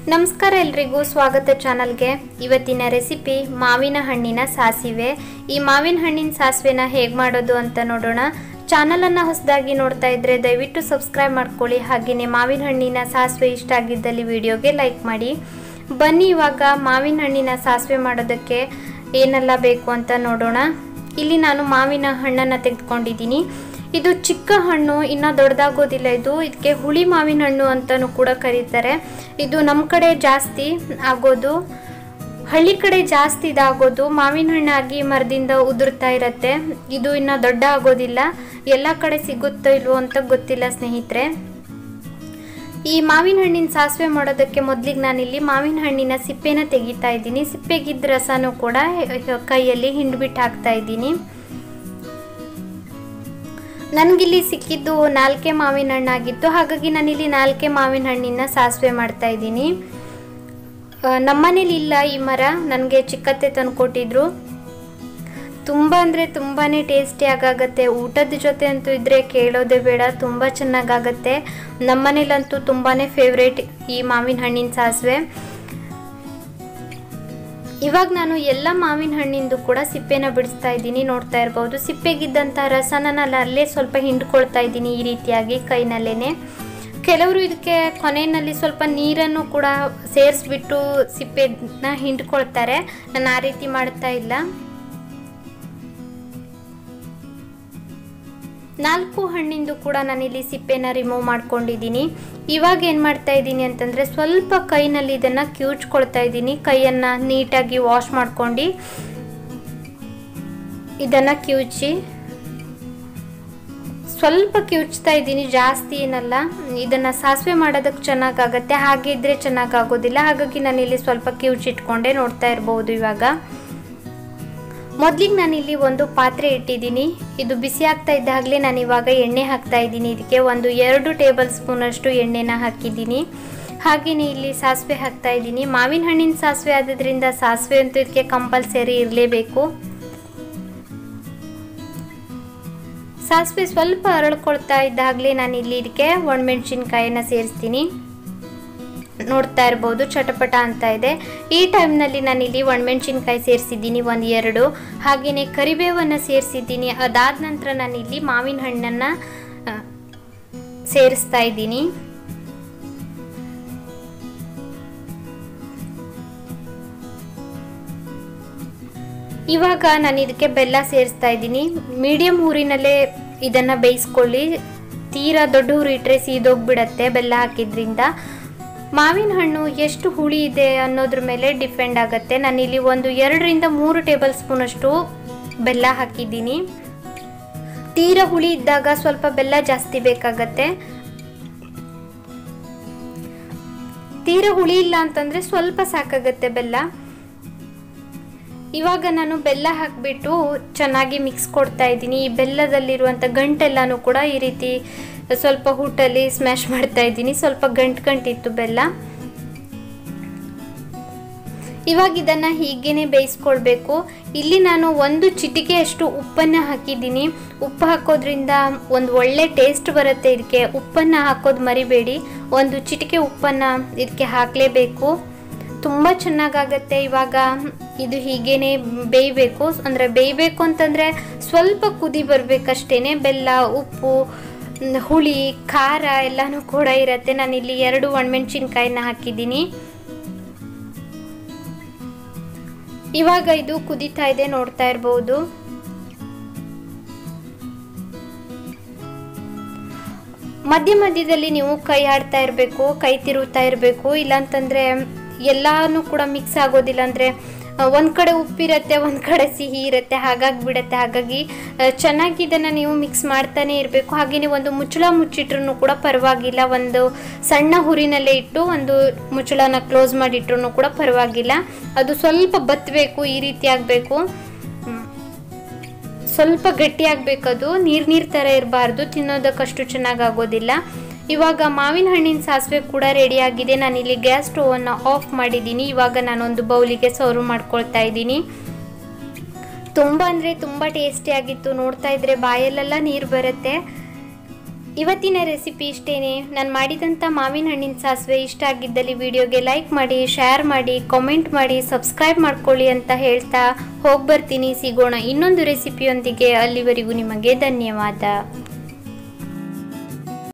ನಮಸ್ಕಾರ ಎಲ್ರಿಗೂ ಸ್ವಾಗತ ಚಾನಲ್ಗೆ। ಇವತ್ತಿನ ರೆಸಿಪಿ ಮಾವಿನ ಹಣ್ಣಿನ ಸಾಸಿವೆ। ಈ ಮಾವಿನ ಹಣ್ಣಿನ ಸಾಸಿವೆನ ಹೇಗೆ ಮಾಡೋದು ಅಂತ ನೋಡೋಣ। ಚಾನೆಲ್ ಅನ್ನು ಹೊಸದಾಗಿ ನೋಡ್ತಾ ಇದ್ರೆ ದಯವಿಟ್ಟು ಸಬ್ಸ್ಕ್ರೈಬ್ ಮಾಡ್ಕೊಳ್ಳಿ, ಹಾಗೇನೇ ಮಾವಿನ ಹಣ್ಣಿನ ಸಾಸಿವೆ ಇಷ್ಟ ಆಗಿದ್ದಲ್ಲಿ ವಿಡಿಯೋಗೆ ಲೈಕ್ ಮಾಡಿ। ಬನ್ನಿ ಇವಾಗ ಮಾವಿನ ಹಣ್ಣಿನ ಸಾಸಿವೆ ಮಾಡೋದಕ್ಕೆ ಏನೆಲ್ಲ ಬೇಕು ಅಂತ ನೋಡೋಣ। ಇಲ್ಲಿ ನಾನು ಮಾವಿನ ಹಣ್ಣನ್ನು ತೆಗೆದುಕೊಂಡಿದ್ದೀನಿ। ಇದು ಚಿಕ್ಕ ಹಣ್ಣು, ಇನ್ನ ದೊಡ್ಡದಾಗೋದಿಲ್ಲ। ಇದಕ್ಕೆ ಹುಳಿ ಮಾವಿನ ಹಣ್ಣು ಅಂತಾನೂ ಕೂಡ ಕರೀತಾರೆ। ಇದು ನಮ್ಮ ಕಡೆ ಜಾಸ್ತಿ ಆಗೋದು, ಹಳ್ಳಿ ಕಡೆ ಜಾಸ್ತಿ ಇದಾಗೋದು। ಮಾವಿನ ಹಣ್ಣಾಗಿ ಮರದಿಂದ ಉದುರ್ತಾ ಇರುತ್ತೆ। ಇದು ಇನ್ನ ದೊಡ್ಡ ಆಗೋದಿಲ್ಲ, ಎಲ್ಲ ಕಡೆ ಸಿಗುತ್ತೋ ಇಲ್ವೋ ಅಂತ ಗೊತ್ತಿಲ್ಲ ಸ್ನೇಹಿತರೆ। ಈ ಮಾವಿನ ಹಣ್ಣಿನ ಸಾಸಿವೆ ಮಾಡೋದಕ್ಕೆ ಮೊದಲಿಗೆ ನಾನಿಲ್ಲಿ ಮಾವಿನ ಹಣ್ಣಿನ ಸಿಪ್ಪೆನ ತೆಗಿತಾ ಇದ್ದೀನಿ। ಸಿಪ್ಪೆಗಿದ್ದ ರಸನೂ ಕೂಡ ಕೈಯಲ್ಲಿ ಹಿಂಡ್ಬಿಟ್ಟು ಹಾಕ್ತಾ ಇದ್ದೀನಿ। ನನಗಿಲ್ಲಿ ಸಿಕ್ಕಿದ್ದು 4 ಮಾವಿನ ಹಣ್ಣಾಗಿತ್ತು, ಹಾಗಾಗಿ ನಾನಿಲ್ಲಿ 4 ಮಾವಿನ ಹಣ್ಣಿನ ಸಾಸಿವೆ ಮಾಡ್ತಾ ಇದ್ದೀನಿ। ನಮ್ಮನೇಲಿ ಇಲ್ಲ ಈ ಮರ, ನನಗೆ ಚಿಕ್ಕತ್ತೆ ತಂದುಕೊಟ್ಟಿದ್ರು। ತುಂಬ ಅಂದರೆ ತುಂಬಾ ಟೇಸ್ಟಿ ಆಗಾಗತ್ತೆ। ಊಟದ ಜೊತೆ ಅಂತೂ ಇದ್ದರೆ ಕೇಳೋದೇ ಬೇಡ, ತುಂಬ ಚೆನ್ನಾಗಾಗತ್ತೆ। ನಮ್ಮನೇಲಂತೂ ತುಂಬಾ ಫೇವ್ರೇಟ್ ಈ ಮಾವಿನ ಹಣ್ಣಿನ ಸಾಸಿವೆ। ಇವಾಗ ನಾನು ಎಲ್ಲ ಮಾವಿನ ಹಣ್ಣಿಂದು ಕೂಡ ಸಿಪ್ಪೆನ ಬಿಡಿಸ್ತಾ ಇದ್ದೀನಿ, ನೋಡ್ತಾ ಇರ್ಬೋದು। ಸಿಪ್ಪೆಗಿದ್ದಂಥ ರಸನ ನಾನು ಅಲ್ಲೇ ಸ್ವಲ್ಪ ಹಿಂಡ್ಕೊಳ್ತಾ ಇದ್ದೀನಿ, ಈ ರೀತಿಯಾಗಿ ಕೈನಲ್ಲೇನೆ। ಕೆಲವರು ಇದಕ್ಕೆ ಕೊನೆಯಲ್ಲಿ ಸ್ವಲ್ಪ ನೀರನ್ನು ಕೂಡ ಸೇರಿಸ್ಬಿಟ್ಟು ಸಿಪ್ಪೆನ ಹಿಂಡ್ಕೊಳ್ತಾರೆ, ನಾನು ಆ ರೀತಿ ಮಾಡ್ತಾ ಇಲ್ಲ। 4 ಹಣ್ಣಿಂದು ಕೂಡ ನಾನಿಲ್ಲಿ ಸಿಪ್ಪೆನ ರಿಮೂವ್ ಮಾಡ್ಕೊಂಡಿದ್ದೀನಿ। ಇವಾಗ ಏನು ಮಾಡ್ತಾ ಇದ್ದೀನಿ ಅಂತಂದರೆ ಸ್ವಲ್ಪ ಕೈನಲ್ಲಿ ಇದನ್ನು ಕಿವುಚ್ಕೊಳ್ತಾ ಇದ್ದೀನಿ। ಕೈಯನ್ನು ನೀಟಾಗಿ ವಾಶ್ ಮಾಡ್ಕೊಂಡು ಇದನ್ನು ಕಿವುಚಿ ಸ್ವಲ್ಪ ಕಿವುಚ್ತಾ ಇದ್ದೀನಿ, ಜಾಸ್ತಿ ಏನಲ್ಲ। ಇದನ್ನು ಸಾಸಿವೆ ಮಾಡೋದಕ್ಕೆ ಚೆನ್ನಾಗಾಗತ್ತೆ, ಹಾಗೆ ಇದ್ದರೆ ಚೆನ್ನಾಗಾಗೋದಿಲ್ಲ, ಹಾಗಾಗಿ ನಾನಿಲ್ಲಿ ಸ್ವಲ್ಪ ಕಿವುಚಿಟ್ಕೊಂಡೆ, ನೋಡ್ತಾ ಇರ್ಬೋದು। ಇವಾಗ ಮೊದಲಿಗೆ ನಾನಿಲ್ಲಿ ಒಂದು ಪಾತ್ರೆ ಇಟ್ಟಿದ್ದೀನಿ, ಇದು ಬಿಸಿ ಆಗ್ತಾ ಇದ್ದಾಗಲೇ ನಾನು ಇವಾಗ ಎಣ್ಣೆ ಹಾಕ್ತಾ ಇದ್ದೀನಿ। ಇದಕ್ಕೆ 2 ಟೇಬಲ್ ಸ್ಪೂನ್ ಅಷ್ಟು ಎಣ್ಣೆನ ಹಾಕಿದ್ದೀನಿ। ಹಾಗೆಯೇ ಇಲ್ಲಿ ಸಾಸಿವೆ ಹಾಕ್ತಾ ಇದ್ದೀನಿ। ಮಾವಿನ ಹಣ್ಣಿನ ಸಾಸಿವೆ ಆದ್ರಿಂದ ಸಾಸಿವೆ ಅಂತೂ ಇದಕ್ಕೆ ಕಂಪಲ್ಸರಿ ಇರಲೇಬೇಕು। ಸಾಸಿವೆ ಸ್ವಲ್ಪ ಅರಳ್ಕೊಳ್ತಾ ಇದ್ದಾಗಲೇ ನಾನು ಇಲ್ಲಿ ಇದಕ್ಕೆ ಒಣಮೆಣಸಿನ್ಕಾಯಿನ ಸೇರಿಸ್ತೀನಿ, ನೋಡ್ತಾ ಇರ್ಬೋದು ಚಟಪಟ ಅಂತ ಇದೆ। ಈ ಟೈಮ್ನಲ್ಲಿ ನಾನಿಲ್ಲಿ ಒಣಮೆಣಸಿನ್ಕಾಯಿ ಸೇರಿಸಿದ್ದೀನಿ 1-2, ಹಾಗೆಯೇ ಕರಿಬೇವನ್ನು ಸೇರಿಸಿದ್ದೀನಿ। ಅದಾದ ನಂತರ ನಾನಿಲ್ಲಿ ಮಾವಿನ ಹಣ್ಣನ್ನು ಸೇರಿಸ್ತಾ ಇದ್ದೀನಿ। ಇವಾಗ ನಾನು ಇದಕ್ಕೆ ಬೆಲ್ಲ ಸೇರಿಸ್ತಾ ಇದ್ದೀನಿ। ಮೀಡಿಯಂ ಊರಿನಲ್ಲೇ ಇದನ್ನು ಬೇಯಿಸ್ಕೊಳ್ಳಿ, ತೀರಾ ದೊಡ್ಡ ಊರು ಇಟ್ಟರೆ ಸೀದೋಗ್ಬಿಡತ್ತೆ ಬೆಲ್ಲ ಹಾಕಿದ್ರಿಂದ। ಮಾವಿನ ಹಣ್ಣು ಎಷ್ಟು ಹುಳಿ ಇದೆ ಅನ್ನೋದ್ರ ಮೇಲೆ ಡಿಪೆಂಡ್ ಆಗುತ್ತೆ। ನಾನಿಲ್ಲಿ 2-3 ಟೇಬಲ್ ಸ್ಪೂನ್ ಅಷ್ಟು ಬೆಲ್ಲ ಹಾಕಿದ್ದೀನಿ। ತೀರಾ ಹುಳಿ ಇದ್ದಾಗ ಸ್ವಲ್ಪ ಬೆಲ್ಲ ಜಾಸ್ತಿ ಬೇಕಾಗತ್ತೆ, ತೀರಾ ಹುಳಿ ಇಲ್ಲ ಅಂತಂದರೆ ಸ್ವಲ್ಪ ಸಾಕಾಗತ್ತೆ ಬೆಲ್ಲ। ಇವಾಗ ನಾನು ಬೆಲ್ಲ ಹಾಕಿಬಿಟ್ಟು ಚೆನ್ನಾಗಿ ಮಿಕ್ಸ್ ಕೊಡ್ತಾ ಇದ್ದೀನಿ। ಈ ಬೆಲ್ಲದಲ್ಲಿರುವಂಥ ಗಂಟೆಲ್ಲನೂ ಕೂಡ ಈ ರೀತಿ ಸ್ವಲ್ಪ ಹುಟ್ಟಲ್ಲಿ ಸ್ಮ್ಯಾಶ್ ಮಾಡ್ತಾ ಇದ್ದೀನಿ, ಸ್ವಲ್ಪ ಗಂಟಿತ್ತು ಬೆಲ್ಲ। ಇವಾಗ ಇದನ್ನು ಹೀಗೇನೆ ಬೇಯಿಸ್ಕೊಳ್ಬೇಕು। ಇಲ್ಲಿ ನಾನು 1 ಚಿಟಿಕೆಯಷ್ಟು ಉಪ್ಪನ್ನು ಹಾಕಿದ್ದೀನಿ। ಉಪ್ಪು ಹಾಕೋದ್ರಿಂದ ಒಂದು ಒಳ್ಳೆ ಟೇಸ್ಟ್ ಬರುತ್ತೆ ಇದಕ್ಕೆ, ಉಪ್ಪನ್ನು ಹಾಕೋದು ಮರಿಬೇಡಿ। 1 ಚಿಟಿಕೆ ಉಪ್ಪನ್ನು ಇದಕ್ಕೆ ಹಾಕಲೇಬೇಕು, ತುಂಬ ಚೆನ್ನಾಗಾಗತ್ತೆ। ಇವಾಗ ಇದು ಹೀಗೇನೆ ಬೇಯಬೇಕು, ಅಂದರೆ ಬೇಯಬೇಕು ಅಂತಂದರೆ ಸ್ವಲ್ಪ ಕುದಿ ಬರಬೇಕಷ್ಟೇ। ಬೆಲ್ಲ, ಉಪ್ಪು, ಹುಳಿ, ಖಾರ ಎಲ್ಲನೂ ಕೂಡ ಇರುತ್ತೆ। ನಾನಿಲ್ಲಿ 2 ಒಣಮೆಣಸಿನ್ಕಾಯಿನ ಹಾಕಿದ್ದೀನಿ। ಇವಾಗ ಇದು ಕುದೀತಾ ಇದೆ, ನೋಡ್ತಾ ಇರ್ಬೋದು। ಮಧ್ಯ ಮಧ್ಯದಲ್ಲಿ ನೀವು ಕೈ ಆಡ್ತಾ ಇರಬೇಕು, ಕೈ ತಿರುಗ್ತಾ ಇರಬೇಕು, ಇಲ್ಲಾಂತಂದರೆ ಎಲ್ಲನೂ ಕೂಡ ಮಿಕ್ಸ್ ಆಗೋದಿಲ್ಲ। ಅಂದರೆ ಒಂದು ಕಡೆ ಉಪ್ಪಿರುತ್ತೆ, ಒಂದು ಕಡೆ ಸಿಹಿ ಇರುತ್ತೆ, ಹಾಗಾಗಿ ಹಾಗಾಗಿ ಚೆನ್ನಾಗಿ ಇದನ್ನು ನೀವು ಮಿಕ್ಸ್ ಮಾಡ್ತಾನೆ ಇರಬೇಕು। ಹಾಗೆಯೇ ಒಂದು ಮುಚ್ಚಳ ಮುಚ್ಚಿಟ್ರೂ ಕೂಡ ಪರವಾಗಿಲ್ಲ, ಒಂದು ಸಣ್ಣ ಹುರಿನಲ್ಲೇ ಇಟ್ಟು ಒಂದು ಮುಚ್ಚಳನ ಕ್ಲೋಸ್ ಮಾಡಿಟ್ರೂ ಕೂಡ ಪರವಾಗಿಲ್ಲ। ಅದು ಸ್ವಲ್ಪ ಬತ್ತಬೇಕು, ಈ ರೀತಿ ಆಗಬೇಕು, ಸ್ವಲ್ಪ ಗಟ್ಟಿ ಆಗಬೇಕು, ಅದು ನೀರು ಥರ ಇರಬಾರ್ದು, ತಿನ್ನೋದಕ್ಕಷ್ಟು ಚೆನ್ನಾಗಾಗೋದಿಲ್ಲ। ಇವಾಗ ಮಾವಿನ ಹಣ್ಣಿನ ಸಾಸಿವೆ ಕೂಡ ರೆಡಿಯಾಗಿದೆ। ನಾನಿಲ್ಲಿ ಗ್ಯಾಸ್ ಸ್ಟೋವನ್ನು ಆಫ್ ಮಾಡಿದ್ದೀನಿ। ಇವಾಗ ನಾನೊಂದು ಬೌಲಿಗೆ ಸರ್ವ್ ಮಾಡ್ಕೊಳ್ತಾ ಇದ್ದೀನಿ। ತುಂಬ ಅಂದರೆ ತುಂಬ ಟೇಸ್ಟಿಯಾಗಿತ್ತು, ನೋಡ್ತಾ ಇದ್ರೆ ಬಾಯಲ್ಲೆಲ್ಲ ನೀರು ಬರುತ್ತೆ। ಇವತ್ತಿನ ರೆಸಿಪಿ ಇಷ್ಟೇನೆ. ನಾನು ಮಾಡಿದಂಥ ಮಾವಿನ ಹಣ್ಣಿನ ಸಾಸಿವೆ ಇಷ್ಟ ಆಗಿದ್ದಲ್ಲಿ ವಿಡಿಯೋಗೆ ಲೈಕ್ ಮಾಡಿ, ಶೇರ್ ಮಾಡಿ, ಕಾಮೆಂಟ್ ಮಾಡಿ, ಸಬ್ಸ್ಕ್ರೈಬ್ ಮಾಡ್ಕೊಳ್ಳಿ ಅಂತ ಹೇಳ್ತಾ ಹೋಗಿ ಬರ್ತೀನಿ. ಸಿಗೋಣ ಇನ್ನೊಂದು ರೆಸಿಪಿಯೊಂದಿಗೆ. ಅಲ್ಲಿವರೆಗೂ ನಿಮಗೆ ಧನ್ಯವಾದ.